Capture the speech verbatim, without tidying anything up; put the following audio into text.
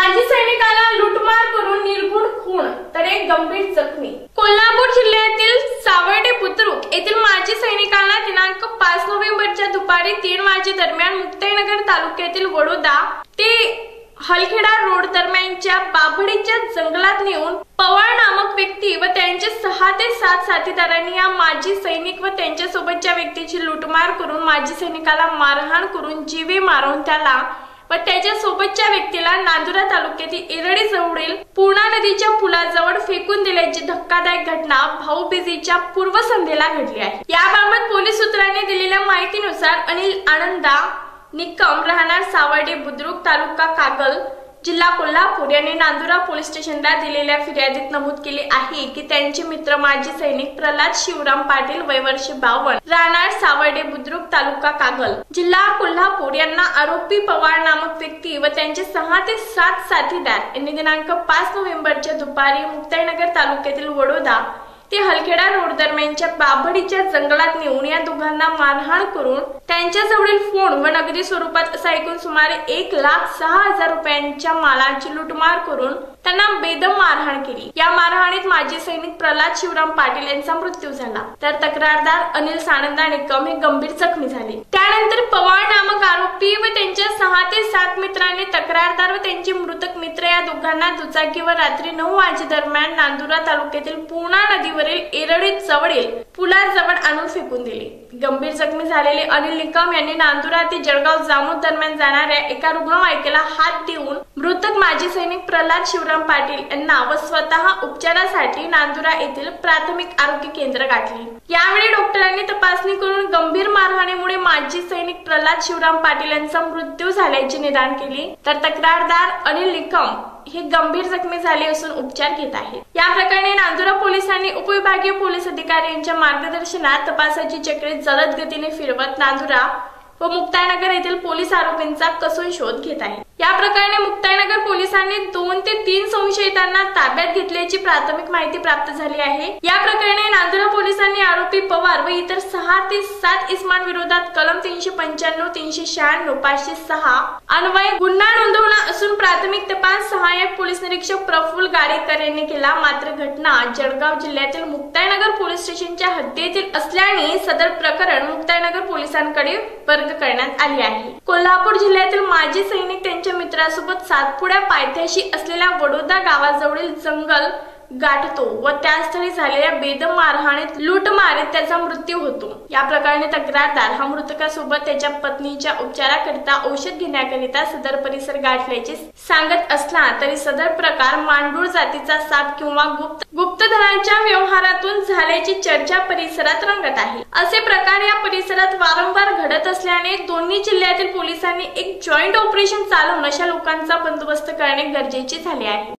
माजी सैनिकाला लूटमार करून निर्घुण खून तर एक गंभीर जखमी। कोल्हापूर जिल्ह्यातील सावर्डे बुद्रुक येथील माजी सैनिकाला दिनांक पाच नोव्हेंबरच्या दुपारी तीन वाजे दरम्यान मुक्ताईनगर तालुक्यातील वडोदा ते हलखेडा रोड दरम्यानच्या बाभडीच्या जंगलात नेऊन पवार नामक व्यक्ती व त्यांचे सहा ते सात साथीदारांनी या माजी सैनिक व त्यांच्या सोबतच्या व्यक्तीची लूटमार करून माजी सैनिकाला मारहाण करून जीवे मारून त्याला व त्याच्या सोबतच्या व्यक्तीला नांदुरा तालुक्यातील इरडी जवळील पूर्णा नदीच्या पुलाजवळ फेकून दिल्याची धक्कादायक घटना भाऊबीजेच्या पूर्वसंध्येला घडली आहे। याबाबत पोलीस सूत्रांनी दिलेल्या माहितीनुसार अनिल आनंदा निकम राहणार सावर्डे बुद्रुक तालुका कागल जिल्हा कोल्हापूर यांनी नांदुरा पोलीस स्टेशनला दिलेल्या फिर्यादीत नमूद केले आहे की त्यांचे मित्र माजी सैनिक प्रल्हाद शिवराम पाटील वय वर्ष बावन्न राहणार सावर्डे बुद्रुक तालुका कागल जिल्हा कोल्हापूर यांना आरोपी पवार नामक व्यक्ती व त्यांचे सहा ते सात साथीदार यांनी दिनांक पाच नोव्हेंबरच्या दुपारी मुक्ताईनगर तालुक्यातील वडोदा ते हलखेडा रोड दरम्यानच्या बाभडीच्या जंगलात नेऊन या दोघांना मारहाण करून त्यांच्याजवळील फोन व नगदी स्वरूपात असा एकूण सुमारे एक लाख सहा हजार रुपयांच्या मालाची लूटमार करून त्यांना बेदम मारहाण केली। या मारहाणीत माजी सैनिक प्रल्हाद शिवराम पाटील यांचा मृत्यू झाला तर तक्रारदार अनिल सानंदा निकम हे गंभीर जखमी झाले। त्यानंतर पवार नामक आरोपी व त्यांच्या सहा ते सात मित्रांनी तक्रारदार व त्यांचे मृतक मित्र या दोघांना दुचाकीवर रात्री नऊ वाजे दरम्यान नांदुरा तालुक्यातील पूर्णा नदीवरील इरडी जवळील पुलाजवळ आणून फेकून दिले। गंभीर जखमी झालेले अनिल निकम यांनी नांदुरा ते जळगाव जामोद दरम्यान जाणाऱ्या एका रुग्णवाहिकेला हात देऊन मृतक माजी सैनिक प्रल्हाद शिवराम पाटील यांना व स्वतः उपचारासाठी नांदुरा येथील प्राथमिक आरोग्य केंद्र गाठले। यावेळी डॉक्टरांनी तपासणी करून गंभीर मारहाणीमुळे माजी सैनिक प्रल्हाद शिवराम पाटील यांचा मृत्यू झाल्याचे निदान केले तर तक्रारदार अनिल निकम हे गंभीर जखमी झाले असून उपचार घेत आहेत। या प्रकरणी नांदुरा पोलिसांनी उपविभागीय पोलीस अधिकारी यांच्या मार्गदर्शनात तपासाची चक्रे जलद गतीने फिरवत नांदुरा व मुक्ताईनगर येथील पोलीस आरोपींचा कसून शोध घेत आहेत। या प्रकरणी मुक्ताईनगर पोलिसांनी दोन ते तीन संशयितांना ताब्यात घेतल्याची प्राथमिक माहिती प्राप्त झाली आहे। या प्रकरणी नांदुरा पोलिसांनी आरोपी पवार व इतर सहा ते सात इसमांविरोधात कलम तीनशे पंच्याण्णव तीनशे शहाण्णव पाचशे सहा अन्वये गुन्हा नोंदवला असून प्राथमिक तपास सहाय्यक पोलीस निरीक्षक प्रफुल्ल गाडेकर यांनी केला। मात्र घटना जळगाव जिल्ह्यातील मुक्ताईनगर पोलीस स्टेशनच्या हद्दीतील असल्याने सदर प्रकरण मुक्ताईनगर पोलिसांकडे वर्ग करण्यात आली आहे। कोल्हापूर जिल्ह्यातील माजी सैनिक त्यांच्या मित्रासोबत सातपुड्या पायथ्याशी असलेल्या वडोदा गावाजवळील जंगल गाठतो व त्यास्थळी झालेल्या बेदम मारहाणीत लूटमारीत त्याचा मृत्यू होतो। या प्रकरणी तक्रारदार हा मृतकासोबत त्याच्या पत्नीच्या उपचाराकरिता औषध घेण्याकरिता सदर परिसर गाठल्याचे सांगत असला तरी सदर प्रकार मांडूळ जातीचा साप किंवा गुप्त गुप्तधनाच्या व्यवहारातून झाल्याची चर्चा परिसरात रंगत आहे। असे प्रकार या परिसरात वारंवार घडत असल्याने दोन्ही जिल्ह्यातील पोलिसांनी एक जॉईंट ऑपरेशन चालवून अशा लोकांचा बंदोबस्त करणे गरजेचे झाले आहे।